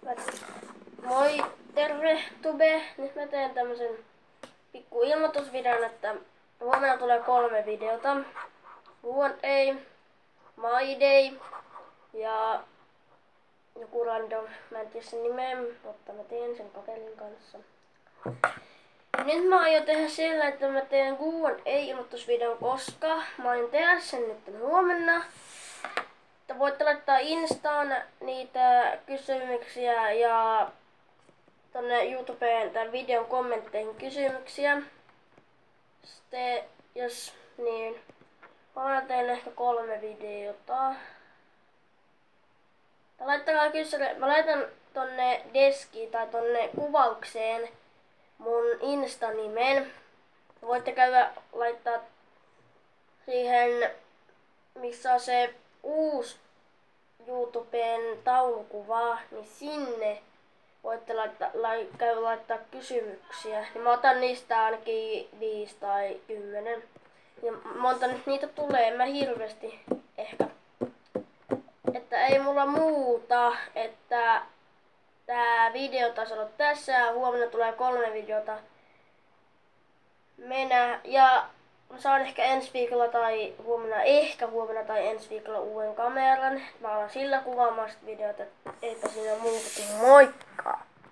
Moi, terve Tube! Nyt mä teen tämmösen pikku ilmoitusvideon, että huomenna tulee 3 videota. Q&A, My Day ja joku random, mä en tiedä sen nimeä, mutta mä teen sen pakelin kanssa. Nyt mä aion tehdä sillä, että mä teen Q&A-ilmoitusvideon, koska mä aion tehdä sen nyt huomenna. Että voitte laittaa Instaan niitä kysymyksiä ja tonne YouTubeen tämän videon kommentteihin kysymyksiä. Sitten jos niin, mä teen ehkä 3 videota. Laittakaa kysymyksiä. Mä laitan tonne deskiin tai tonne kuvaukseen mun Insta-nimen. Voitte käydä laittaa siihen, missä on se uusi YouTubeen taulukuva, niin sinne voitte käydä laittaa kysymyksiä. Niin mä otan niistä ainakin 5 tai 10. Ja monta nyt niitä tulee, en mä hirveästi ehkä. Että ei mulla muuta, että tää video taisi olla tässä ja huomenna tulee 3 videota mennä. Ja saan ehkä ensi viikolla tai huomenna tai ensi viikolla uuden kameran. Mä alan sillä kuvaamaan videota, eipä siinä muuta kuin moikka!